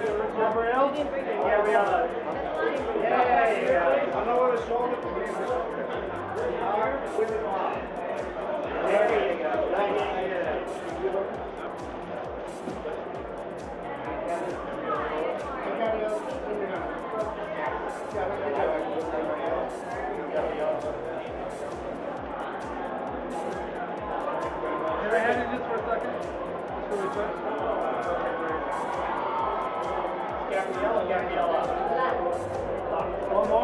Gabrielle? Gabriela. Yeah. I know where the shoulder is. With it on. There you go. Can I hand you this for a second? Gabriela. One more.